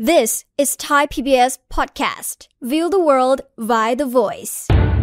This is Thai PBS podcast. View the world via the voice.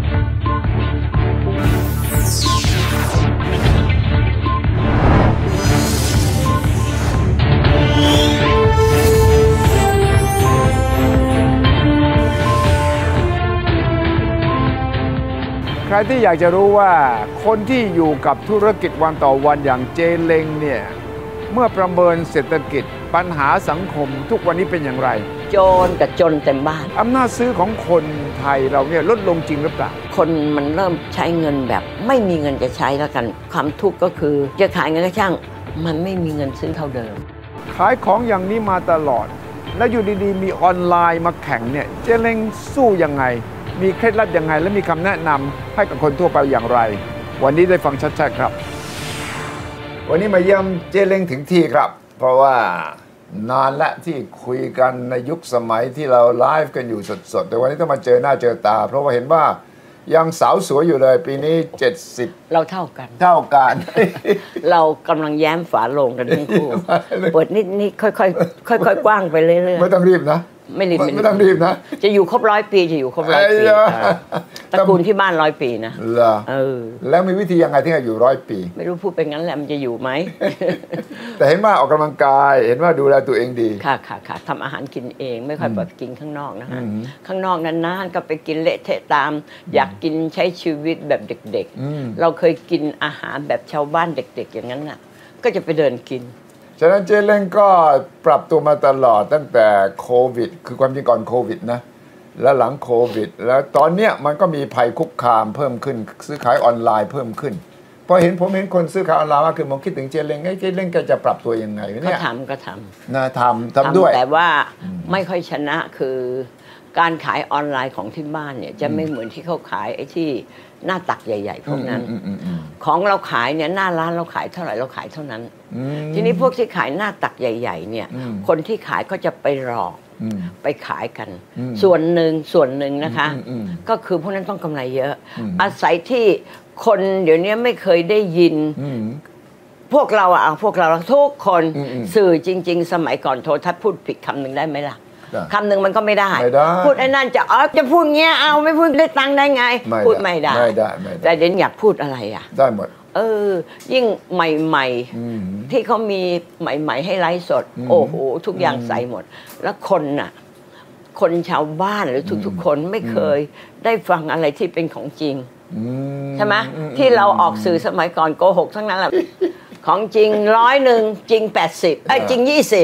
ใครที่อยากจะรู้ว่าคนที่อยู่กับธุรกิจวันต่อวันอย่างเจเล้งเนี่ยเมื่อประเมินเศรษฐกิจปัญหาสังคมทุกวันนี้เป็นอย่างไรโจรกับจนเต็มบ้านอำนาจซื้อของคนไทยเราเนี่ยลดลงจริงหรือเปล่าคนมันเริ่มใช้เงินแบบไม่มีเงินจะใช้แล้วกันความทุกข์ก็คือจะขายเงินก็ช่างมันไม่มีเงินซื้อเท่าเดิมขายของอย่างนี้มาตลอดแล้วอยู่ดีๆมีออนไลน์มาแข่งเนี่ยเจเล้งสู้ยังไงมีเคล็ดลับยังไงและมีคำแนะนำให้กับคนทั่วไปอย่างไรวันนี้ได้ฟังชัดๆครับวันนี้มาเยี่ยมเจเล้งถึงที่ครับเพราะว่านานและที่คุยกันในยุคสมัยที่เราไลฟ์กันอยู่สดๆแต่วันนี้ต้องมาเจอหน้าเจอตาเพราะว่าเห็นว่ายังสาวสวยอยู่เลยปีนี้70 เราเท่ากันเรากำลังแย้มฝาโลงกันทั้งคู่เปิดนิดๆค่อยๆกว้างไปเรื่อยๆไม่ต้องรีบนะไม่ต้องรีบนะจะอยู่ครบ100 ปีจะอยู่ครบ100 ปีตระกูลที่บ้าน100 ปีนะแล้วมีวิธียังไงที่จะอยู่100 ปีไม่รู้พูดเป็นงั้นแหละมันจะอยู่ไหมแต่เห็นว่าออกกำลังกายเห็นว่าดูแลตัวเองดีค่ะทำอาหารกินเองไม่ค่อยแบบกินข้างนอกนะฮะข้างนอกนานๆก็ไปกินเละเทะตามอยากกินใช้ชีวิตแบบเด็กๆเราเคยกินอาหารแบบชาวบ้านเด็กๆอย่างนั้นน่ะก็จะไปเดินกินฉะนั้นเจเล้งก็ปรับตัวมาตลอดตั้งแต่โควิดคือความจริงก่อนโควิดนะแล้วหลังโควิดแล้วตอนเนี้ยมันก็มีภัยคุกคามเพิ่มขึ้นซื้อขายออนไลน์เพิ่มขึ้นพอผมเห็นคนซื้อขายออนไลน์มากขึ้นผมคิดถึงเจเล้งเจเล้งแกจะปรับตัวยังไงเนี่ยก็ทำนะทำด้วยแต่ว่าไม่ค่อยชนะคือการขายออนไลน์ของที่บ้านเนี่ยจะไม่เหมือนที่เขาขายไอ้ที่หน้าตักใหญ่ๆพวกนั้นของเราขายเนี่ยหน้าร้านเราขายเท่าไหร่เราขายเท่านั้นทีนี้พวกที่ขายหน้าตักใหญ่ๆเนี่ยคนที่ขายก็จะไปหลอกไปขายกันส่วนหนึ่งนะคะก็คือพวกนั้นต้องกำไรเยอะอาศัยที่คนเดี๋ยวนี้ไม่เคยได้ยินพวกเราทุกคนสื่อจริงๆสมัยก่อนโทรทัศน์พูดผิดคำหนึ่งได้ไหมล่ะคำหนึ่งมันก็ไม่ได้พูดไอ้นั่นจะพูดเงี้ยเอาไม่พูดได้ตังค์ได้ไงพูดไม่ได้แต่เดี๋ยวอยากพูดอะไรอ่ะได้หมดยิ่งใหม่ๆที่เขามีใหม่ๆให้ไลฟ์สดโอ้โหทุกอย่างใส่หมดแล้วคนชาวบ้านหรือทุกๆคนไม่เคยได้ฟังอะไรที่เป็นของจริงใช่ไหมที่เราออกสื่อสมัยก่อนโกหกทั้งนั้นแหละของจริง100จริง80จริง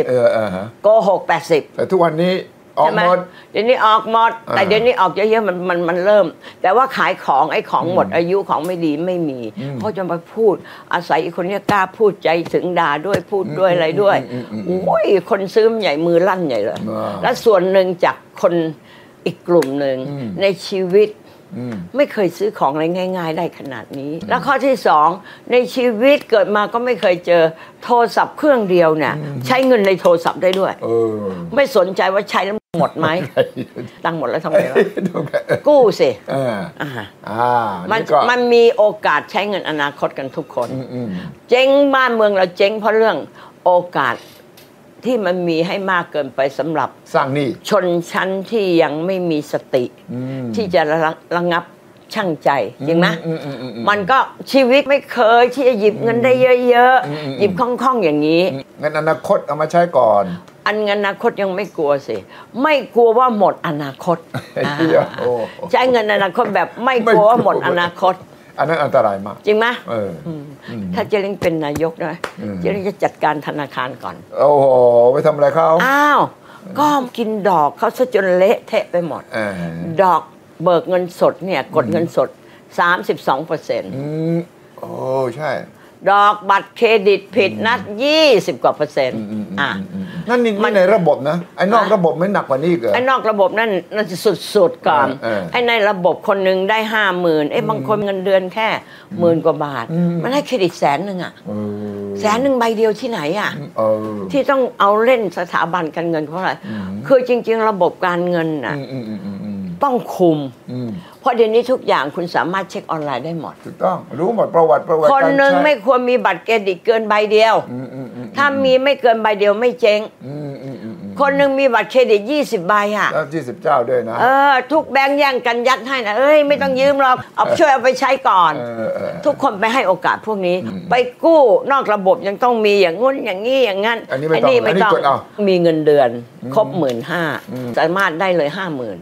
20โกหก80 แต่ทุกวันนี้ออกหมดเดี๋ยวนี้ออกหมดแต่เดี๋ยวนี้ออกเยอะๆมันเริ่มแต่ว่าขายของไอ้ของหมดอายุของไม่ดีไม่มีเพราะจะมาพูดอาศัยคนนี้กล้าพูดใจถึงด่าด้วยพูดด้วยอะไรด้วยโอ้ยคนซื้อใหญ่มือลั่นใหญ่เลยและส่วนหนึ่งจากคนอีกกลุ่มหนึ่งในชีวิตไม่เคยซื้อของอะไรง่ายๆได้ขนาดนี้แล้วข้อที่2ในชีวิตเกิดมาก็ไม่เคยเจอโทรศัพท์เครื่องเดียวเนี่ยใช้เงินในโทรศัพท์ได้ด้วยไม่สนใจว่าใช้แล้วหมดไหมตังค์หมดแล้วทำไงล่ะกู้สิมันมีโอกาสใช้เงินอนาคตกันทุกคนเจ๊งบ้านเมืองเราเจ๊งเพราะเรื่องโอกาสที่มันมีให้มากเกินไปสำหรับสร้างหนี้ชนชั้นที่ยังไม่มีสติที่จะระงับชั่งใจจริงไหมมันก็ชีวิตไม่เคยที่จะหยิบเงินได้เยอะๆหยิบคล่องๆอย่างนี้เงินอนาคตเอามาใช้ก่อนเงินอนาคตยังไม่กลัวสิไม่กลัวว่าหมดอนาคตใช้เงินอนาคตแบบไม่กลัวว่าหมดอนาคตอันนั้นอันตรายมากจริงไหมถ้าเจริญเป็นนายกนะเจริญจะจัดการธนาคารก่อนโอ้โหไปทำอะไรเขาก็กินดอกเขาซะจนเละเทะไปหมดดอกเบิกเงินสดเนี่ยกดเงินสด 32% โอ้ใช่ดอกบัตรเครดิตผิดนัด20%กว่านั่นในระบบนะไอ้นอกระบบไม่หนักกว่านี้อีกเหรอไอ้นอกระบบนั่นจะสุดๆก่อนไอ้ในระบบคนนึงได้ 50,000บางคนเงินเดือนแค่10,000 กว่าบาทมันให้เครดิต100,000อ่ะ100,000ใบเดียวที่ไหนอ่ะที่ต้องเอาเล่นสถาบันการเงินเพราะอะไรคือจริงๆระบบการเงินน่ะต้องคุมเพราะเดี๋ยวนี้ทุกอย่างคุณสามารถเช็คออนไลน์ได้หมดถูกต้องรู้หมดประวัติคนหนึ่งไม่ควรมีบัตรเครดิตเกินใบเดียวถ้ามีไม่เกินใบเดียวไม่เจ๊งคนหนึ่งมีบัตรเครดิต20 ใบอ่ะแล้ว20 เจ้าด้วยนะทุกแบงค์แย่งกันยัดให้นะไม่ต้องยืมหรอกเอาช่วยเอาไปใช้ก่อนทุกคนไปให้โอกาสพวกนี้ไปกู้นอกระบบยังต้องมีอย่างงู้นอย่างนี้อย่างงั้นอันนี้ไม่ต้องมีเงินเดือนครบ15,000สามารถได้เลย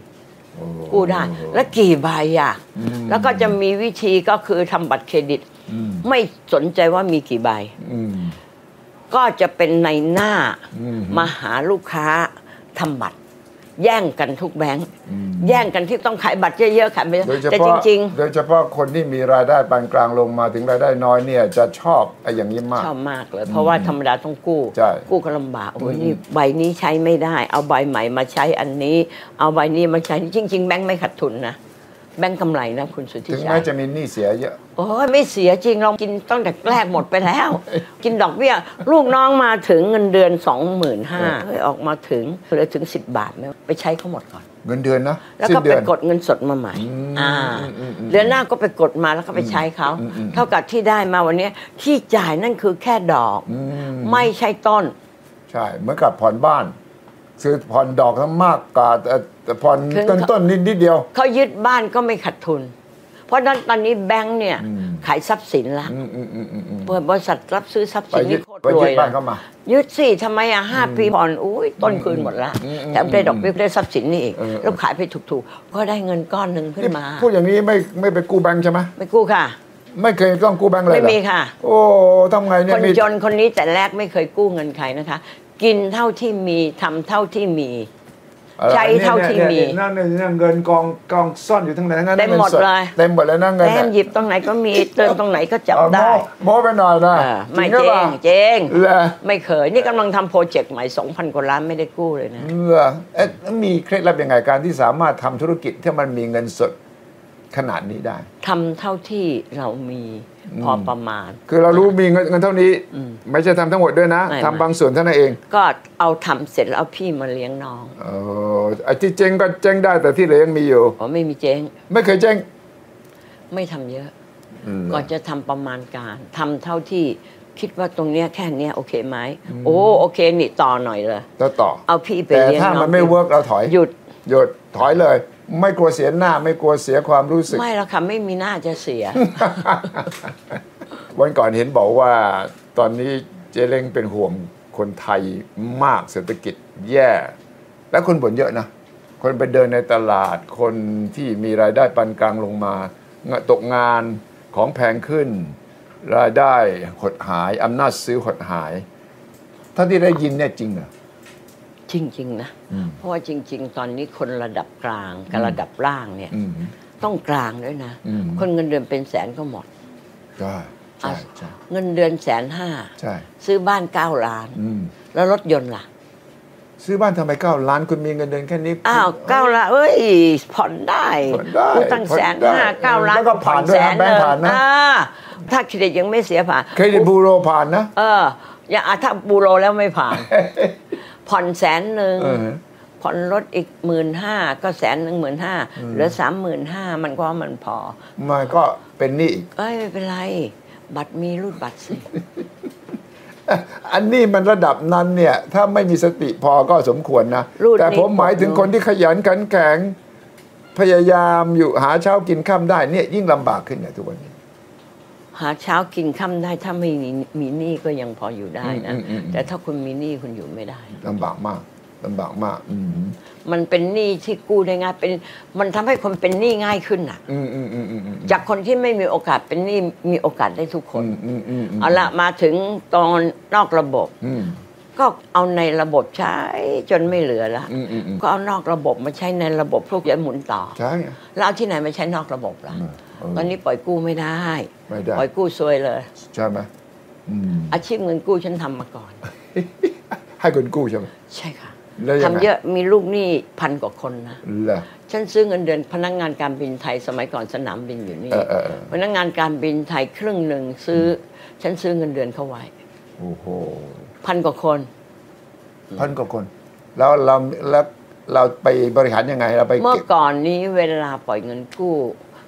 50,000กู้ได้แล้วกี่ใบอ่ะแล้วก็จะมีวิธีก็คือทำบัตรเครดิตไม่สนใจว่ามีกี่ใบก็จะเป็นในหน้ามาหาลูกค้าทำบัตรแย่งกันทุกแบงค์แย่งกันที่ต้องขายบัตรเยอะๆขายไปแต่จริงๆโดยเฉพาะคนที่มีรายได้ปานกลางลงมาถึงรายได้น้อยเนี่ยจะชอบอย่างนี้มากชอบมากเลยเพราะว่าธรรมดาต้องกู้ก็ลำบากโอ้ยนี่ใบนี้ใช้ไม่ได้เอาใบใหม่มาใช้อันนี้เอาใบนี้มาใช้จริงๆแบงค์ไม่ขาดทุนนะแบงค์กำไรนะคุณสุทธิชัยถึงแม้จะมีหนี้เสียเยอะโอ้ยไม่เสียจริงเรากินตั้งแต่แรกหมดไปแล้วกินดอกเบี้ยลูกน้องมาถึงเงินเดือน 25,000ออกมาถึงเหลือถึง10 บาทไหมไปใช้เขาหมดก่อนเงินเดือนนะแล้วก็ไปกดเงินสดมาใหม่เดือนหน้าก็ไปกดมาแล้วก็ไปใช้เขาเท่ากับที่ได้มาวันนี้ที่จ่ายนั่นคือแค่ดอกไม่ใช่ต้นใช่เหมือนกับผ่อนบ้านซื้อผ่อนดอกมากกว่าแต่ผ่อนต้นนิดเดียวเขายึดบ้านก็ไม่ขาดทุนเพราะนั้นตอนนี้แบงค์เนี่ยขายทรัพย์สินละเปิดบริษัทรับซื้อทรัพย์สินนี่โคตรรวยเลยยึดสิทำไม5 ปีผ่อนต้นคืนหมดละแต่ได้ดอกเบี้ยได้ทรัพย์สินนี่อีกแล้วขายไปถูกๆก็ได้เงินก้อนหนึ่งขึ้นมาพูดอย่างนี้ไม่ไปกู้แบงค์ใช่ไหมไม่กู้ค่ะไม่เคยต้องกู้แบงค์เลยไม่มีค่ะโอ้ทำไงเนี่ยคนจนคนนี้แต่แรกไม่เคยกู้เงินใครนะคะกินเท่าที่มีทำเท่าที่มีใช้เท่าที่มีนั่นเงินกองซ่อนอยู่ทั้งไหนทั้งนั้นเต็มหมดเลยเต็มหมดแล้วนั่งเงินแต้มหยิบตรงไหนก็มีเติมตรงไหนก็จับได้โม้ไปหน่อยนะไม่เจงไม่เคยนี่กำลังทำโปรเจกต์ใหม่ 2,000 กว่าล้านไม่ได้กู้เลยนะมีเคล็ดลับยังไงการที่สามารถทำธุรกิจที่มันมีเงินสดขนาดนี้ได้ทำเท่าที่เรามีพอประมาณคือเรารู้มีเงินเท่านี้ไม่ใช่ทำทั้งหมดด้วยนะทำบางส่วนเท่านั้นเองก็เอาทำเสร็จแล้วเอาพี่มาเลี้ยงน้องไอ้ที่เจ๊งก็เจ๊งได้แต่ที่เหลือยังมีอยู่ไม่มีเจ๊งไม่เคยเจ๊งไม่ทำเยอะก่อนจะทำประมาณการทำเท่าที่คิดว่าตรงเนี้ยแค่เนี้ยโอเคไหมโอเคนี่ต่อหน่อยเลยต่อเอาพี่ไปเลี้ยงน้องแต่ถ้ามันไม่เวิร์กเราถอยหยุดถอยเลยไม่กลัวเสียหน้าไม่กลัวเสียความรู้สึกไม่หรอกค่ะไม่มีหน้าจะเสียวันก่อนเห็นบอกว่าตอนนี้เจเล้งเป็นห่วงคนไทยมากเศรษฐกิจแย่และคนบ่นเยอะนะคนไปเดินในตลาดคนที่มีรายได้ปานกลางลงมาตกงานของแพงขึ้นรายได้หดหายอำนาจซื้อหดหายท่านที่ได้ยินเนี่ยจริงเหรอจริงๆนะเพราะว่าจริงๆตอนนี้คนระดับกลางกับระดับล่างเนี่ยต้องกลางด้วยนะคนเงินเดือนเป็นแสนก็หมดใช่เงินเดือน150,000 ใช่ซื้อบ้าน9 ล้านแล้วรถยนต์ล่ะซื้อบ้านทำไม9 ล้านคุณมีเงินเดือนแค่นี้ 9 ล้านผ่อนได้กูตั้ง150,000 9 ล้านแล้วก็ผ่านด้วยแบงค์ผ่านนะถ้าเครดิตยังไม่เสียผ่านเครดิตบูโรผ่านนะอย่างถ้าบูโรแล้วไม่ผ่านผ่อน100,000ผ่อนรถอีก15,000ก็115,000เหลือ35,000มันก็มันพอมันก็เป็นหนี้อีกไม่เป็นไรบัตรมีรูดบัตรสิอันนี้มันระดับนั้นเนี่ยถ้าไม่มีสติพอก็สมควรนะแต่ผมหมายถึงคนที่ขยันขันแข็งพยายามอยู่หาเช้ากินค่ำได้เนี่ยยิ่งลำบากขึ้นเนี่ยทุกวันนี้หาเช้ากินค่ำได้ถ้าไม่มีหนี้ก็ยังพออยู่ได้นะแต่ถ้าคุณมีหนี้คุณอยู่ไม่ได้ลำบากมากมันเป็นหนี้ที่กู้ได้ง่ายมันทำให้คนเป็นหนี้ง่ายขึ้นอ่ะจากคนที่ไม่มีโอกาสเป็นหนี้มีโอกาสได้ทุกคนเอาละมาถึงตอนนอกระบบก็เอาในระบบใช้จนไม่เหลือละก็เอานอกระบบมาใช้ในระบบพวกจะหมุนต่อใช่แล้วเอาที่ไหนมาใช้นอกระบบล่ะตอนนี้ปล่อยกู้ไม่ได้ปล่อยกู้ซวยเลยใช่ไหมอาชีพเงินกู้ฉันทำมาก่อนให้คนกู้ใช่ไหมใช่ค่ะทำเยอะมีลูกหนี้1,000 กว่าคนนะฉันซื้อเงินเดือนพนักงานการบินไทยสมัยก่อนสนามบินอยู่นี่พนักงานการบินไทยครึ่งหนึ่งฉันซื้อเงินเดือนเขาไว้โอ้โห 1,000 กว่าคน 1,000 กว่าคนแล้วเราไปบริหารยังไงเราไปเมื่อก่อนนี้เวลาปล่อยเงินกู้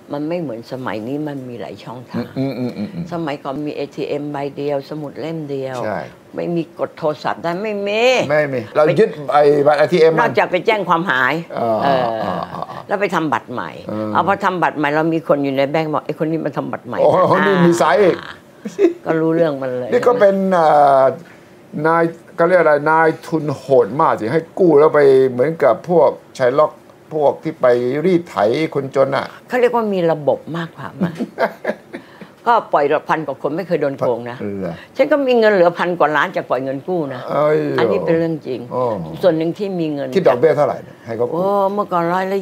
มันไม่เหมือนสมัยนี้มันมีหลายช่องทางสมัยก่อนมี ATM ใบเดียวสมุดเล่มเดียวไม่มีกดโทรศัพท์ได้ไม่มีเรายึดไอ้บัตร ATM นอกจากไปแจ้งความหายแล้วไปทำบัตรใหม่เอาพอทำบัตรใหม่เรามีคนอยู่ในแบงก์บอกไอ้คนนี้มาทำบัตรใหม่นี่มีสายอีกก็รู้เรื่องมันเลยนี่ก็เป็นนายก็เรียกอะไรนายทุนโหดมากสิให้กู้แล้วไปเหมือนกับพวกชายล็อกพวกที่ไปรีดไถคนจนอ่ะเขาเรียกว่ามีระบบมากกว่ามาก็ปล่อย1,000 กว่าคนไม่เคยโดนโกงนะฉันก็มีเงินเหลือ1,000 กว่าล้านจากปล่อยเงินกู้นะอันนี้เป็นเรื่องจริงส่วนหนึ่งที่มีเงินคิดดอกเบี้ยเท่าไหร่ให้เขากู้เมื่อก่อน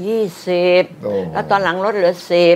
120แล้วตอนหลังลดเหลือ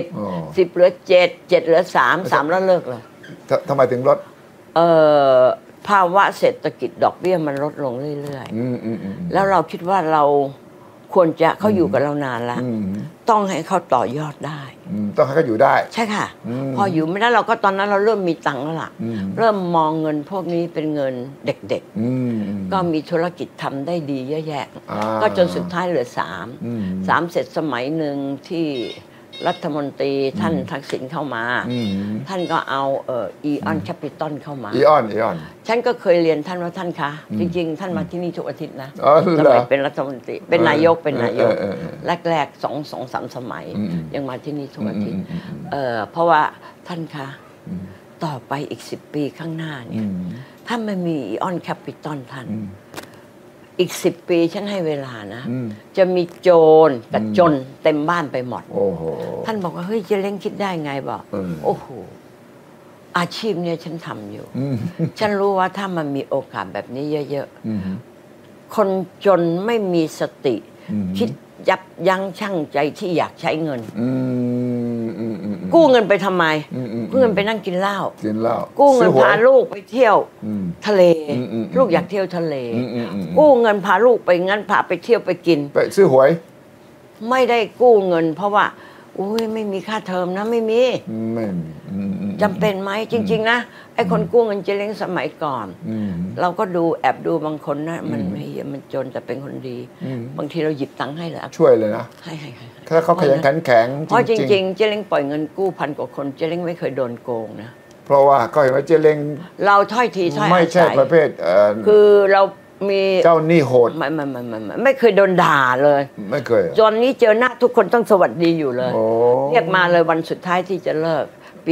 10เหลือ7เหลือ3แล้วเลิกเลยทำไมถึงลดภาวะเศรษฐกิจดอกเบี้ยมันลดลงเรื่อยๆแล้วเราคิดว่าเราควรจะเขาอยู่กับเรานานแล้วต้องให้เขาต่อยอดได้ต้องให้เขาอยู่ได้ใช่ค่ะพออยู่ไม่ได้เราก็ตอนนั้นเราเริ่มมีตังค์แล้วล่ะเริ่มมองเงินพวกนี้เป็นเงินเด็กๆก็มีธุรกิจทำได้ดีเยอะแยะก็จนสุดท้ายเหลือ3เสร็จสมัยหนึ่งที่รัฐมนตรีท่านทักษิณเข้ามาท่านก็เอาอีออนแคปิตอลเข้ามาอีออนฉันก็เคยเรียนท่านว่าท่านคะจริงๆท่านมาที่นี่ทุกอาทิตย์นะสมัยเป็นรัฐมนตรีเป็นนายกแรกๆ2-3 สมัยยังมาที่นี่ทุกอาทิตย์เพราะว่าท่านคะต่อไปอีก10 ปีข้างหน้าเนี่ยถ้าไม่มีอีออนแคปิตอลท่านอีก10 ปีฉันให้เวลานะจะมีโจรกับจนเต็มบ้านไปหมดท่านบอกว่าเฮ้ยเจเล้งคิดได้ไงบอกโอ้โหอาชีพเนี่ยฉันทำอยู่ฉันรู้ว่าถ้ามันมีโอกาสแบบนี้เยอะๆคนจนไม่มีสติคิดยับยั้งชั่งใจที่อยากใช้เงินกู้เงินไปทำไมกู้เงินไปนั่งกินเหล้ากู้เงินพาลูกไปเที่ยวทะเลลูกอยากเที่ยวทะเลกู้เงินพาลูกไปงั้นพาไปเที่ยวไปกินไปซื้อหวยไม่ได้กู้เงินเพราะว่าอุ้ยไม่มีค่าเทอมนะไม่มีจำเป็นไหมจริงๆนะไอ้คนกู้เงินเจเล้งสมัยก่อนเราก็ดูแอบดูบางคนนะมันไม่มันจนแต่เป็นคนดีบางทีเราหยิบตังค์ให้เลยช่วยเลยนะให้ถ้าเขาขยันขันแข็งเพราะจริงๆเจเล้งปล่อยเงินกู้1,000 กว่าคนเจเล้งไม่เคยโดนโกงนะเพราะว่าก็เห็นว่าเจเล้งเราถ้อยทีถ้อยอาศัยไม่ใช่ประเภทคือเรามีเจ้าหนี้โหดไม่เคยโดนด่าเลยไม่เคยจนนี้เจอหน้าทุกคนต้องสวัสดีอยู่เลยเรียกมาเลยวันสุดท้ายที่จะเลิกปี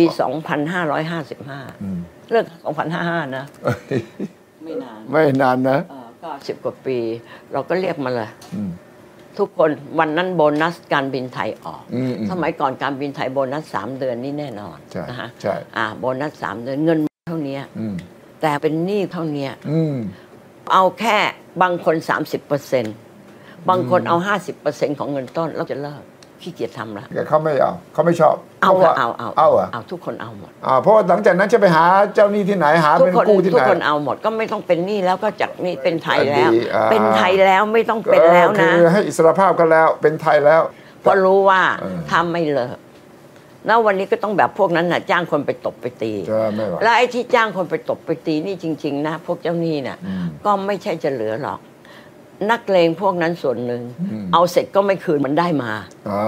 2555เลิก2055นะไม่นานนะก็10 กว่าปีเราก็เรียกมาเลยทุกคนวันนั้นโบนัสการบินไทยออกสมัยก่อนการบินไทยโบนัส3 เดือนนี่แน่นอนนะฮะใช่โบนัส3 เดือนเงินเท่านี้แต่เป็นหนี้เท่านี้เอาแค่บางคน 30%บางคนเอา 50% ของเงินต้นเราจะเลิกขี้เกียจทำละแต่เขาไม่เอาเขาไม่ชอบเอาทุกคนเอาหมดเพราะหลังจากนั้นจะไปหาเจ้าหนี้ที่ไหนหาเป็นกู้ที่ไหนทุกคนเอาหมดก็ไม่ต้องเป็นหนี้แล้วก็จากนี้เป็นไทยแล้วเป็นไทยแล้วไม่ต้องเป็นแล้วนะคือให้อิสรภาพกันแล้วเป็นไทยแล้วเพราะรู้ว่าถ้าไม่เลิกแล้ววันนี้ก็ต้องแบบพวกนั้นน่ะจ้างคนไปตบไปตีแล้วไอ้ที่จ้างคนไปตบไปตีนี่จริงๆนะพวกเจ้าหนี้น่ะก็ไม่ใช่จะเหลือหรอกนักเลงพวกนั้นส่วนหนึ่งเอาเสร็จก็ไม่คืนมันได้มา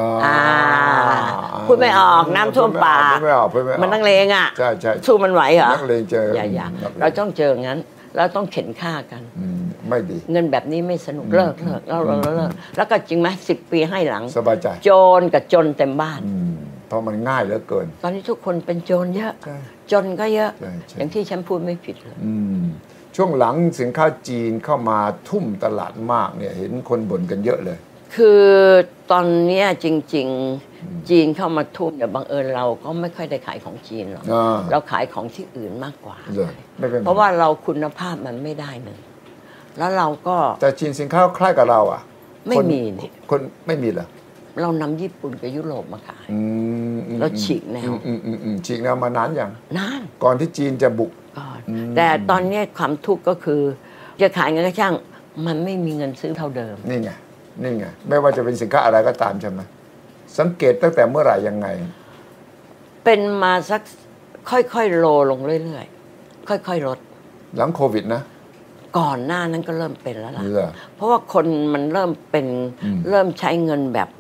พูดไม่ออกน้ำท่วมปากมันนักเลงอ่ะสู้มันไหวเหรอนักเลงเจออย่าเราต้องเจองั้นเราต้องเข็นฆ่ากันไม่ดีเงินแบบนี้ไม่สนุกเลิกแล้วก็จริงไหม10 ปีให้หลังสบายใจโจรกับจนเต็มบ้านเพราะมันง่ายเหลือเกินตอนนี้ทุกคนเป็นโจรเยอะจนก็เยอะอย่างที่ฉันพูดไม่ผิดเลยช่วงหลังสินค้าจีนเข้ามาทุ่มตลาดมากเนี่ยเห็นคนบ่นกันเยอะเลยคือตอนนี้จริงๆจีนเข้ามาทุ่มเนี่ยบังเอิญเราก็ไม่ค่อยได้ขายของจีนหรอกเราขายของที่อื่นมากกว่าเพราะว่าเราคุณภาพมันไม่ได้หนึ่งแล้วเราก็แต่จีนสินค้าคล้ายกับเราอ่ะไม่มีนี่คนไม่มีเหรอเรานำญี่ปุ่นกับยุโรปมาขายเราฉีกแนวฉีกแนวมานานอย่างนานก่อนที่จีนจะบุกแต่ตอนนี้ความทุกข์ก็คือจะขายเงินก็ช่างมันไม่มีเงินซื้อเท่าเดิมนี่ไงไม่ว่าจะเป็นสินค้าอะไรก็ตามใช่ไหมสังเกตตั้งแต่เมื่อไหร่ยังไงเป็นมาสักค่อยๆโลลงเรื่อยๆค่อยๆลดหลังโควิดนะก่อนหน้านั้นก็เริ่มเป็นแล้วล่ะเพราะว่าคนมันเริ่มเป็นเริ่มใช้เงินแบบ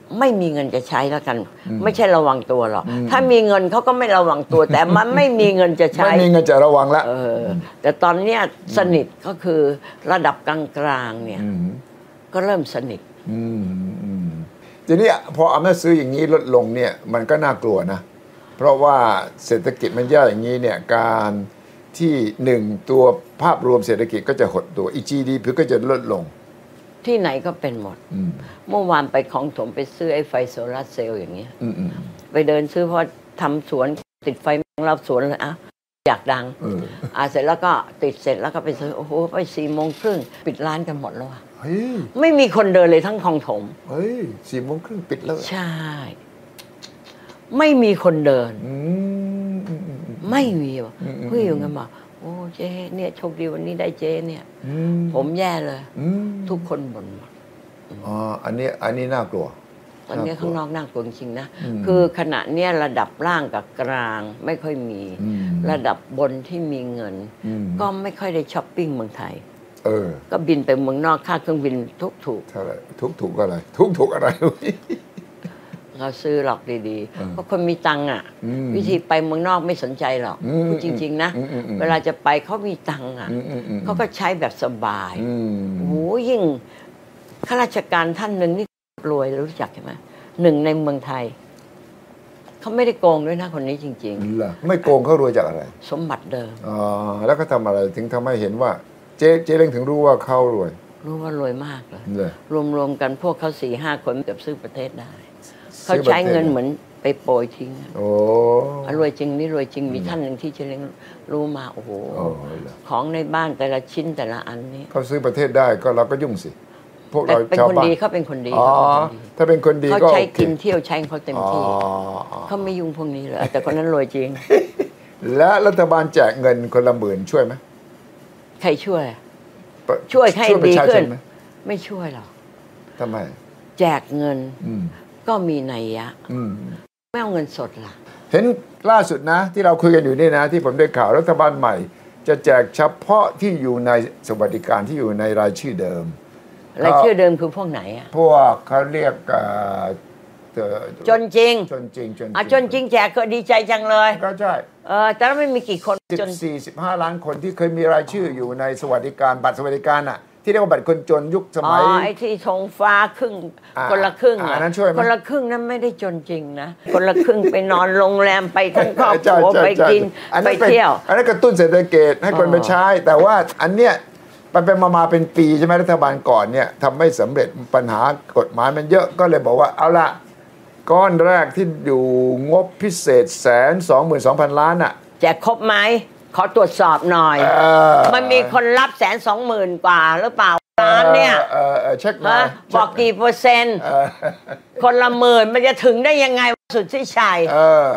ไม่มีเงินจะใช้แล้วกัน ไม่ใช่ระวังตัวหรอกถ้ามีเงินเขาก็ไม่ระวังตัว แต่มันไม่มีเงินจะใช้ไม่มีเงินจะระวังละแต่ตอนเนี้ยสนิทก็คือระดับกลางๆเนี่ยก็เริ่มสนิททีนี้พออำนาจซื้ออย่างนี้ลดลงเนี่ยมันก็น่ากลัวนะเพราะว่าเศรษฐกิจมันแย่อย่างนี้เนี่ยการที่หนึ่งตัวภาพรวมเศรษฐกิจก็จะหดตัว GDP ก็จะลดลงที่ไหนก็เป็นหมดเมื่อวานไปคลองถมไปซื้อไอ้ไฟโซลาร์เซลล์อย่างเงี้ยไปเดินซื้อเพราะทำสวนติดไฟรอบสวนเลยอยากดังเสร็จแล้วก็ติดเสร็จแล้วก็ไปซื้อโอ้โหไป4:30ปิดร้านกันหมดแล้วไม่มีคนเดินเลยทั้งคลองถม 4:30ปิดแล้วใช่ไม่มีคนเดินไม่มีผู้อยู่กันบอกโอ้เจ๊เนี่ยโชคดีวันนี้ได้เจ๊เนี่ยผมแย่เลยทุกคนบ่นหมดอันนี้น่ากลัวตอนนี้ข้างนอกน่ากลัวจริงๆนะคือขณะเนี้ยระดับล่างกับกลางไม่ค่อยมีระดับบนที่มีเงินก็ไม่ค่อยได้ช้อปปิ้งเมืองไทยก็บินไปเมืองนอกค่าเครื่องบินถูกเท่าไหร่ถูกอะไรถูกอะไรเราซื้อหรอกดีๆเพราะคนมีตังค์อ่ะวิธีไปเมืองนอกไม่สนใจหรอกจริงๆนะเวลาจะไปเขามีตังค์อ่ะเขาก็ใช้แบบสบายโอ้ยิ่งข้าราชการท่านหนึ่งนี่รวยรู้จักใช่ไหมหนึ่งในเมืองไทยเขาไม่ได้โกงด้วยนะคนนี้จริงๆไม่โกงเขารวยจากอะไรสมบัติเดิมแล้วก็ทำอะไรถึงทำให้เห็นว่าเจ๊เล้งถึงรู้ว่าเขารวยรวยมากเลยรวมๆกันพวกเขา4-5 คนเกือบซื้อประเทศได้เขาใช้เงินเหมือนไปโปรยทิ้งรวยจริงนี่รวยจริงมีท่านหนึ่งที่เจริญรู้มาโอ้โหของในบ้านแต่ละชิ้นแต่ละอันนี้เขาซื้อประเทศได้ก็เราก็ยุ่งสิพวกเราชาวบ้านเขาเป็นคนดีถ้าเป็นคนดีก็เขาใช้กินเที่ยวใช้เขาเต็มที่เขาไม่ยุ่งพวกนี้เลยแต่คนนั้นรวยจริงและรัฐบาลแจกเงินคนละ10,000ช่วยไหมใครช่วยให้ดีขึ้นไม่ช่วยหรอกทำไมแจกเงินก็มีนัยยะไม่เอาเงินสดล่ะเห็นล่าสุดนะที่เราคุยกันอยู่นี่นะที่ผมได้ข่าวรัฐบาลใหม่จะแจกเฉพาะที่อยู่ในสวัสดิการที่อยู่ในรายชื่อเดิมรายชื่อเดิมคือพวกไหนอ่ะพวกเขาเรียกจนจริงจนจริงแจกก็ดีใจจังเลยก็ใช่แต่แล้วไม่มีกี่คนจน15 ล้านคนที่เคยมีรายชื่ออยู่ในสวัสดิการบัตรสวัสดิการอ่ะที่เรียกว่าบัตรคนจนยุคสมัยไอ้ที่ธงฟ้าครึ่งคนละครึ่งอันนั้นช่วยไหมคนละครึ่งนั้นไม่ได้จนจริงนะคนละครึ่งไปนอนโรงแรมไปทั้งครอบครัวไปกินไปเที่ยวอันนั้นกระตุ้นเศรษฐกิจให้คนไปใช้แต่ว่าอันเนี้ยมันเป็นมาเป็นปีใช่ไหมรัฐบาลก่อนเนี่ยทำไม่สำเร็จปัญหากฎหมายมันเยอะก็เลยบอกว่าเอาละก้อนแรกที่อยู่งบพิเศษ122,000 ล้านอ่ะแจกครบไหมขอตรวจสอบหน่อยมันมีคนรับ120,000 กว่าหรือเปล่าล้านเนี่ยเช็คมาบอกกี่เปอร์เซ็นต์คนละ10,000มันจะถึงได้ยังไงสุดที่ชัย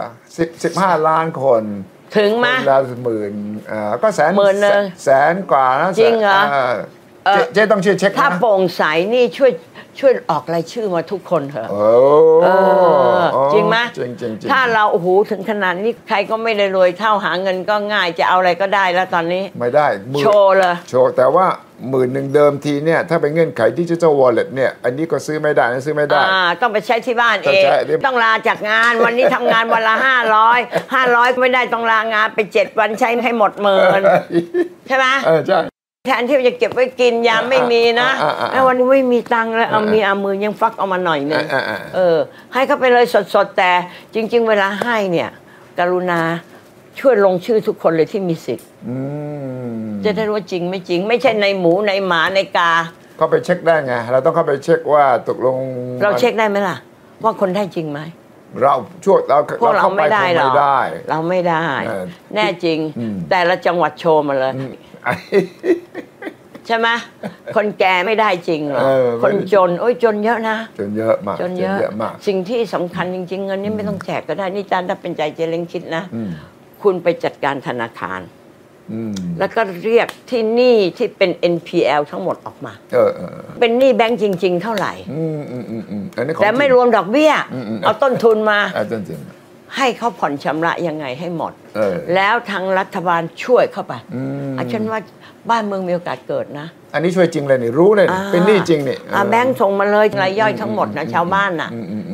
15 ล้านคนถึงไหมละ10,000ก็แสนกว่านะจริงเหรอเจ๊ต้องช่วยเช็คถ้าโปร่งใสนี่ช่วยออกรายชื่อมาทุกคนเถอะจริงไหมถ้าเราโอ้โหถึงขนาดนี้ใครก็ไม่ได้รวยเท่าหาเงินก็ง่ายจะเอาอะไรก็ได้แล้วตอนนี้ไม่ได้โชว์เลยโชว์แต่ว่า10,000เดิมทีเนี่ยถ้าเป็นเงื่อนไขดิจิทัลวอลเล็ตเนี่ยอันนี้ก็ซื้อไม่ได้ซื้อไม่ได้ต้องไปใช้ที่บ้านเองต้องลาจากงานวันนี้ทำงานวันละ500ไม่ได้ต้องลางานไป7 วันใช้ให้หมด10,000ใช่ไหมใช่แทนที่จะเก็บไว้กินยามไม่มีนะแล้ววันนี้ไม่มีตังค์แล้วเอามือยังฟักเอามาหน่อยนึงให้เขาไปเลยสดๆแต่จริงๆเวลาให้เนี่ยกรุณาช่วยลงชื่อทุกคนเลยที่มีสิทธิ์จะได้รู้จริงไม่จริงไม่ใช่ในหมูในหมาในกาเข้าไปเช็คได้ไงเราต้องเข้าไปเช็คว่าตกลงเราเช็คได้ไหมล่ะว่าคนได้จริงไหมเราช่วยพวกเราไม่ได้หรอกเราไม่ได้แน่จริงแต่ละจังหวัดโชว์มาเลยใช่ไหมคนแก่ไม่ได้จริงหรอคนจนโอ้ยจนเยอะนะจนเยอะมากจนเยอะมากสิ่งที่สำคัญจริงๆเงินนี้ไม่ต้องแจกก็ได้นี่จานถ้าเป็นใจเจริญคิดนะคุณไปจัดการธนาคารแล้วก็เรียกที่หนี้ที่เป็น NPL ทั้งหมดออกมาเป็นหนี้แบงก์จริงๆเท่าไหร่แต่ไม่รวมดอกเบี้ยเอาต้นทุนมาให้เขาผ่อนชำระยังไงให้หมดแล้วทางรัฐบาลช่วยเข้าไปฉันว่าบ้านเมืองมีโอกาสเกิดนะอันนี้ช่วยจริงเลยนี่รู้เลยเป็นหนี้จริงนี่แบงก์ส่งมาเลยรายย่อยทั้งหมดนะชาวบ้านน่ะ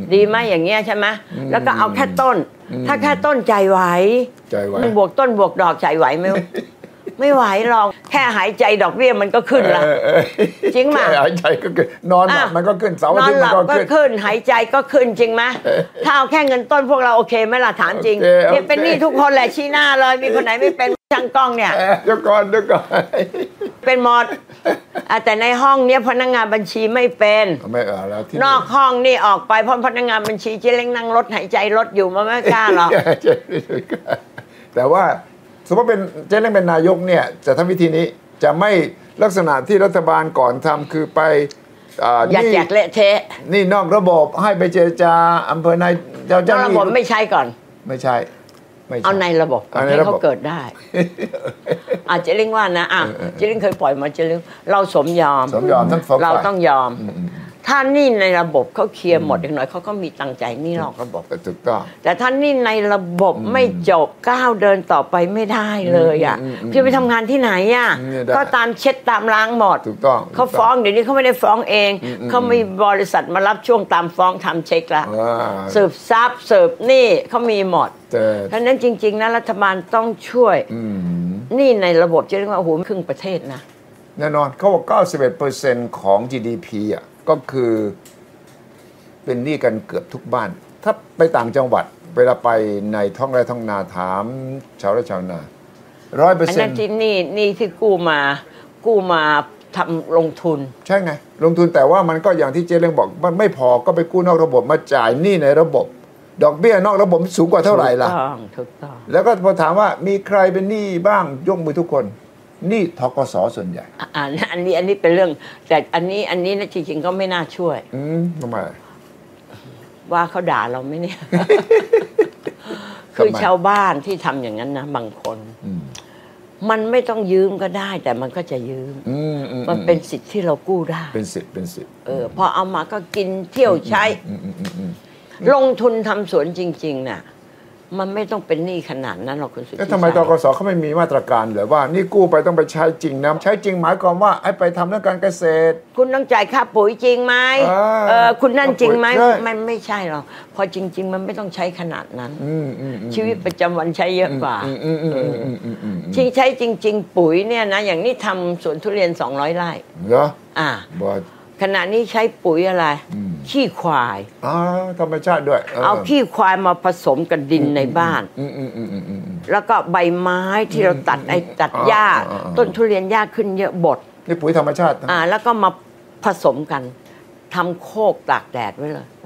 ดีไหมอย่างเงี้ยใช่ไหมแล้วก็เอาแค่ต้นถ้าแค่ต้นใจไหวมันบวกต้นบวกดอกใจไหวไหมไม่ไหวหรอกแค่หายใจดอกเบี้ยมันก็ขึ้นละจริงไหมหายใจก็ขึ้นนอนหลับมันก็ขึ้นเสาร์อาทิตย์มันก็ขึ้นหายใจก็ขึ้นจริงไหมถ้าเอาแค่เงินต้นพวกเราโอเคไหมล่ะถามจริงเนี่ยเป็นหนี้ทุกคนแหละชี้หน้าเลยมีคนไหนไม่เป็นช่างกล้องเนี่ยเดี๋ยวก่อนเป็นหมดแต่ในห้องเนี้ยพนักงานบัญชีไม่เป็นไม่แล้วนอกห้องนี่ออกไปเพราะพนักงานบัญชีเจ๊เล้งนั่งรถหายใจรถอยู่มันไม่กล้าหรอกแต่ว่าสมมติเป็นเจ๊เล้งเป็นนายกเนี่ยจะทำวิธีนี้จะไม่ลักษณะที่รัฐบาลก่อนทำคือไปอย่าแจกเละเทะนี่นอกระบบให้ไปเจรจาอำเภอนายเจ้าระบบไม่ใช่ก่อนไม่ใช่เอาในระบบก่อนให้เขาเกิดได้เจ๊เล้งว่านะเจ๊เล้งเคยปล่อยมาเจ๊เล้งเราสมยอมทั้งสองฝ่ายเราต้องยอมถ้านี่ในระบบเขาเคลียร์หมดอย่างน้อยเขาก็มีตังใจนี่นอกระบบถูกต้องแต่ถ้านี่ในระบบไม่จบก้าวเดินต่อไปไม่ได้เลยจะไปทำงานที่ไหนก็ตามเช็ดตามล้างหมดถูกต้องเขาฟ้องเดี๋ยวนี้เขาไม่ได้ฟ้องเองเขามีบริษัทมารับช่วงตามฟ้องทำเช็คแล้วสืบทรัพย์สืบนี่เขามีหมดเพราะนั้นจริงๆนะรัฐบาลต้องช่วยนี่ในระบบจะเรียกว่าโอ้โหครึ่งประเทศนะแน่นอนเขาบอก 91% ของ GDP ก็คือเป็นหนี้กันเกือบทุกบ้านถ้าไปต่างจังหวัดเวลาไปในท้องไร่ท้องนาถามชาวไร่ชาวนา 100% อันนั้นที่นี่ที่กู้มาทำลงทุนใช่ไงลงทุนแต่ว่ามันก็อย่างที่เจ๊เล้งบอกมันไม่พอก็ไปกู้นอกระบบมาจ่ายหนี้ในระบบดอกเบี้ยนอกระบบสูงกว่าเท่าไหร่ล่ะถูกต้องแล้วก็พอถามว่ามีใครเป็นหนี้บ้างยกมือทุกคนนี่ธกส.ส่วนใหญ่อันนี้เป็นเรื่องแต่อันนี้นะจริงๆก็ไม่น่าช่วยทำไมว่าเขาด่าเราไหมเนี่ย คือชาวบ้านที่ทำอย่างนั้นนะบางคนมันไม่ต้องยืมก็ได้แต่มันก็จะยืมมันเป็นสิทธิ์ที่เรากู้ได้เป็นสิทธิ์พอเอามาก็กินเที่ยวใช้ลงทุนทำสวนจริงๆน่ะมันไม่ต้องเป็นหนี้ขนาดนั้นหรอกคุณสุทธิชัยแล้วทำไมธกส.เขาไม่มีมาตรการหรือว่านี่กู้ไปต้องไปใช้จริงนะใช้จริงหมายความว่าไอ้ไปทำเรื่องการเกษตรคุณต้องจ่ายค่าปุ๋ยจริงไหมคุณนั่นจริงไหมมันไม่ใช่หรอกพอจริงๆมันไม่ต้องใช้ขนาดนั้นชีวิตประจำวันใช้เยอะกว่าที่ใช้จริงๆปุ๋ยเนี่ยนะอย่างนี้ทำสวนทุเรียน200 ไร่เหรอขณะนี้ใช้ปุ๋ยอะไรขี้ควายธรรมชาติด้วยเอาขี้ควายมาผสมกับดินในบ้านแล้วก็ใบไม้ที่เราตัดหญ้าต้นทุเรียนหญ้าขึ้นเยอะบดนี่ปุ๋ยธรรมชาติแล้วก็มาผสมกันทำโคกตากแดดไว้เลย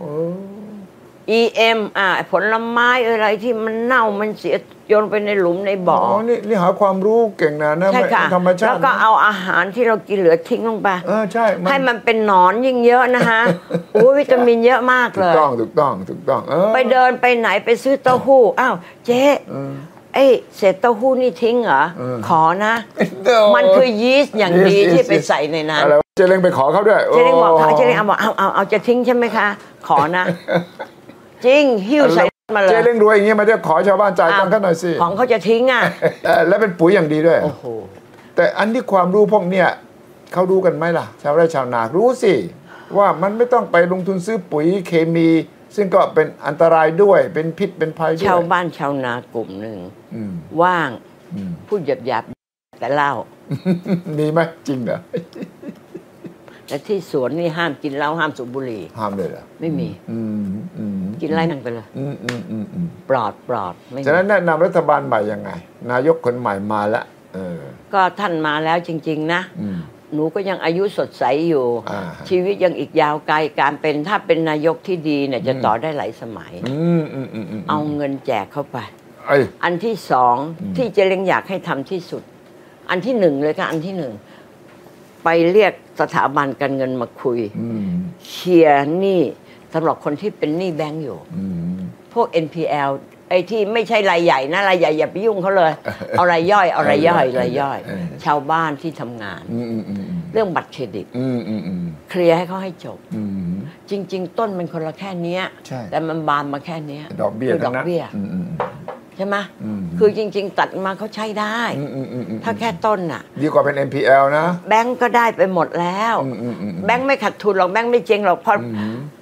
EM ผลไม้อะไรที่มันเน่ามันเสียโยนไปในหลุมในบ่อนี่หาความรู้เก่งนะธรรมชาติแล้วก็เอาอาหารที่เรากินเหลือทิ้งลงไปใช่ให้มันเป็นหนอนยิ่งเยอะนะฮะวิตามินเยอะมากเลยถูกต้องไปเดินไปไหนไปซื้อเต้าหู้เจ๊เศษเต้าหู้นี่ทิ้งเหรอขอนะมันคือยีสต์อย่างดีที่ไปใส่ในนั้นเจ๊เล้งไปขอเขาด้วยเจ๊เล้งบอกเจ๊เล้งเอาจะทิ้งใช่ไหมคะขอนะจริงหิ้วใส่มาเลยเจ๊เล้งรวยอย่างงี้มาจะขอชาวบ้านจ่ายตังค์เขาหน่อยสิของเขาจะทิ้งแล้วเป็นปุ๋ยอย่างดีด้วยโอ้โหแต่อันที่ความรู้พวกเนี้ยเขารู้กันไหมล่ะชาวไร่ชาวนารู้สิว่ามันไม่ต้องไปลงทุนซื้อปุ๋ยเคมีซึ่งก็เป็นอันตรายด้วยเป็นพิษเป็นภัยด้วยชาวบ้านชาวนากลุ่มหนึ่งว่างพูดหยาบๆแต่เล่ามีไหมจริงเหรอแต่ที่สวนนี่ห้ามกินเหล้าห้ามสูบบุหรี่ห้ามเลยเหรอไม่มีกินไล่นั่งไปเลยปลอดไม่ฉะนั้นแนะนำรัฐบาลใหม่ยังไงนายกคนใหม่มาแล้วก็ท่านมาแล้วจริงๆนะหนูก็ยังอายุสดใสอยู่ชีวิตยังอีกยาวไกลการเป็นถ้าเป็นนายกที่ดีเนี่ยจะต่อได้หลายสมัยเอาเงินแจกเข้าไปอันที่สองที่เจริญอยากให้ทำที่สุดอันที่หนึ่งเลยค่ะอันที่หนึ่งไปเรียกสถาบันการเงินมาคุยเคลียร์หนี้สำหรับคนที่เป็นหนี้แบงก์อยู่พวก NPL ไอ้ที่ไม่ใช่รายใหญ่นะรายใหญ่อย่าไปยุ่งเขาเลยเอารายย่อยรายย่อยชาวบ้านที่ทำงานเรื่องบัตรเครดิตเคลียร์ให้เขาให้จบจริงๆต้นมันคนละแค่นี้แต่มันบานมาแค่นี้ดอกเบี้ยใช่ไหมคือจริงๆตัดมาเขาใช้ได้ถ้าแค่ต้นน่ะดีกว่าเป็น NPL นะแบงก์ก็ได้ไปหมดแล้วแบงก์ไม่ขาดทุนหรอกแบงก์ไม่เจ๊งหรอกเพราะ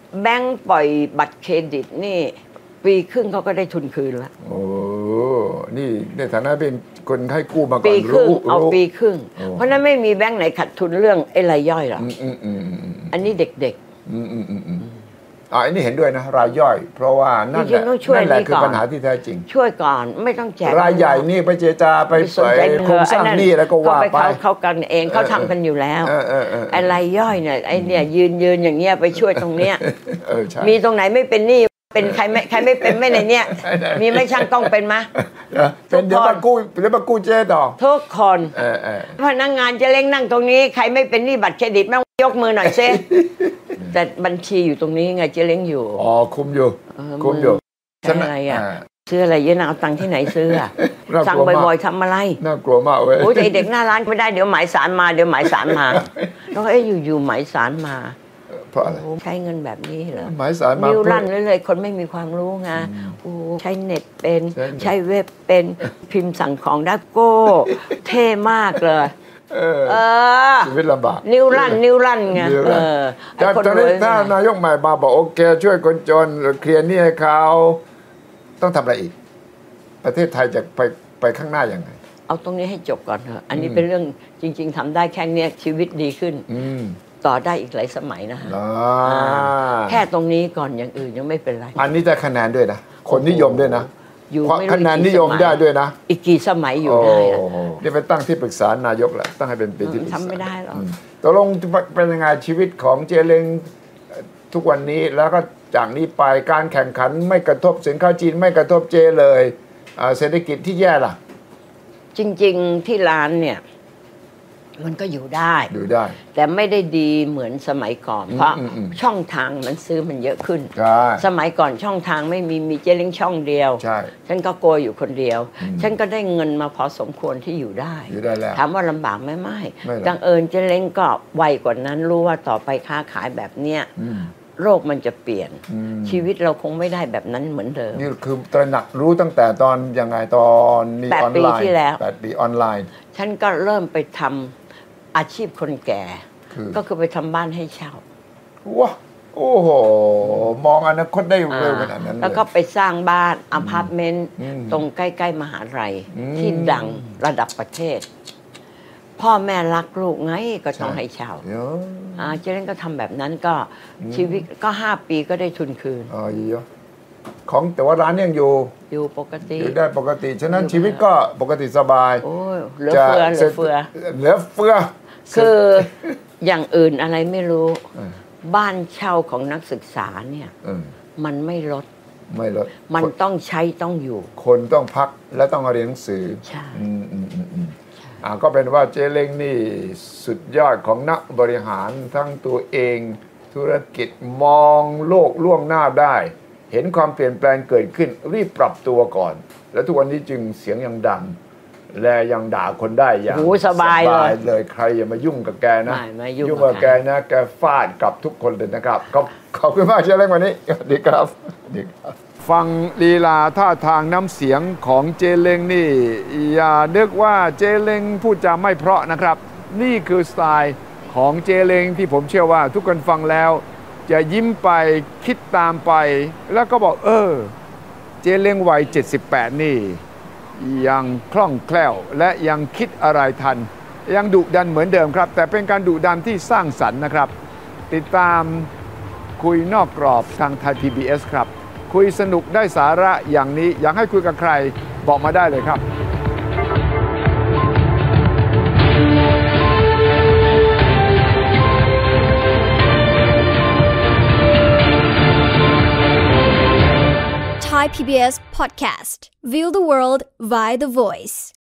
แบงก์ปล่อยบัตรเครดิตนี่ปีครึ่งเขาก็ได้ทุนคืนแล้วโอ้นี่ในฐานะเป็นคนให้กู้มาก่อนปีครึ่งเอาปีครึ่งเพราะนั้นไม่มีแบงก์ไหนขัดทุนเรื่องไอ้รายย่อยหรอกอันนี้เด็กอันนี้เห็นด้วยนะรายย่อยเพราะว่านั่นแหละคือปัญหาที่แท้จริงช่วยก่อนไม่ต้องแจกรายใหญ่นี่ไปเจรจาไปใส่โครงสร้างนี่แล้วก็ว่าไปเขากันเองเขาทำกันอยู่แล้วไอ้รายย่อยเนี่ยไอ้เนี่ยยืนอย่างเงี้ยไปช่วยตรงเนี้ยมีตรงไหนไม่เป็นหนี้เป็นใครไม่เป็นไม่ในเนี้ยมีไม่ช่างต้องเป็นมะเป็นเดี๋ยวมากู้เจ๊ต่อทุกคนพนักงานจะเล้งนั่งตรงนี้ใครไม่เป็นหนี้บัตรเครดิตแม่งยกมือหน่อยเซ่แต่บัญชีอยู่ตรงนี้ไงเจ๊เล้งอยู่คุมอยู่อะไรอ่ะซื้ออะไรเยอะนะเอาตังค์ที่ไหนซื้อสั่งบ่อยๆทำอะไรน่ากลัวมากเว้ยโอ้ยเด็กหน้าร้านไม่ได้เดี๋ยวหมายสารมาแล้วก็อยู่หมายสารมาเพราะอะไรใช้เงินแบบนี้เหรอหมายสารมานิ้วลั่นเลยคนไม่มีความรู้ไงใช้เน็ตเป็นใช้เว็บเป็นพิมพ์สั่งของได้โก้เท่มากเลยชีวิตลำบากนิ้วลั่นไงแต่ตอนนี้ถ้านายกใหม่มาบอกโอเคช่วยคนจนเคลียร์หนี้ให้เขาต้องทำอะไรอีกประเทศไทยจะไปข้างหน้ายังไงเอาตรงนี้ให้จบก่อนเถอะอันนี้เป็นเรื่องจริงๆทำได้แค่นี้ชีวิตดีขึ้นต่อได้อีกหลายสมัยนะแค่ตรงนี้ก่อนอย่างอื่นยังไม่เป็นไรอันนี้จะคะแนนด้วยนะคนนิยมด้วยนะคะแนนนิยมได้ด้วยนะอีกกี่สมัยอยู่ได้นี่ไปตั้งที่ปรึกษานายกแหละตั้งให้เป็นปีที่ทำไม่ได้หรอกตกลงเป็นยังไงชีวิตของเจเล้งทุกวันนี้แล้วก็จากนี้ไปการแข่งขันไม่กระทบสินค้าจีนไม่กระทบเจเลยเศรษฐกิจที่แย่ล่ะจริงๆที่ร้านเนี่ยมันก็อยู่ได้แต่ไม่ได้ดีเหมือนสมัยก่อนเพราะช่องทางมันซื้อมันเยอะขึ้นสมัยก่อนช่องทางไม่มีเจเล้งช่องเดียวฉันก็โกยอยู่คนเดียวฉันก็ได้เงินมาพอสมควรที่อยู่ได้แล้วถามว่าลำบากไหมไม่บังเอิญเจเล้งก็ไวกว่านั้นรู้ว่าต่อไปค้าขายแบบเนี้ยโลกมันจะเปลี่ยนชีวิตเราคงไม่ได้แบบนั้นเหมือนเดิมนี่คือตระหนักรู้ตั้งแต่ตอนยังไงตอนนี้ออนไลน์ 8 ปีที่แล้ว 8 ปีออนไลน์ฉันก็เริ่มไปทำอาชีพคนแก่ก็คือไปทำบ้านให้เช่าว้าโอ้โหมองอนาคตได้เร็วขนาดนั้นแล้วก็ไปสร้างบ้านอพาร์ตเมนต์ตรงใกล้ๆมหาลัยที่ดังระดับประเทศพ่อแม่รักลูกไงก็ต้องให้เช่าเจเล้งก็ทำแบบนั้นก็ชีวิตก็5 ปีก็ได้ทุนคืนของแต่ว่าร้านยังอยู่ปกติอยู่ได้ปกติฉะนั้นชีวิตก็ปกติสบายเหลือเฟือคืออย่างอื่นอะไรไม่รู้บ้านเช่าของนักศึกษาเนี่ยมันไม่ลดมันต้องใช้ต้องอยู่คนต้องพักและต้องเรียนหนังสือใช่ก็เป็นว่าเจเล้งนี่สุดยอดของนักบริหารทั้งตัวเองธุรกิจมองโลกล่วงหน้าได้เห็นความเปลี่ยนแปลงเกิดขึ้นรีบปรับตัวก่อนแล้วทุกวันนี้จึงเสียงยังดังและยังด่าคนได้อย่างสบายเลยใครอย่ามายุ่งกับแกนะยุ่งกับแกนะแกฟาดกับทุกคนเลยนะครับขอบคุณมากเจเล้งวันนี้สวัสดีครับฟังลีลาท่าทางน้ำเสียงของเจเล้งนี่อย่านึกว่าเจเล้งพูดจาไม่เพราะนะครับนี่คือสไตล์ของเจเล้งที่ผมเชื่อว่าทุกคนฟังแล้วจะยิ้มไปคิดตามไปแล้วก็บอกเจเล้งวัย78นี่ยังคล่องแคล่วและยังคิดอะไรทันยังดุดันเหมือนเดิมครับแต่เป็นการดุดันที่สร้างสรรค์นะครับติดตามคุยนอกกรอบทางไทย PBS ครับคุยสนุกได้สาระอย่างนี้อยากให้คุยกับใครบอกมาได้เลยครับ Thai PBS podcast. View the world via the voice.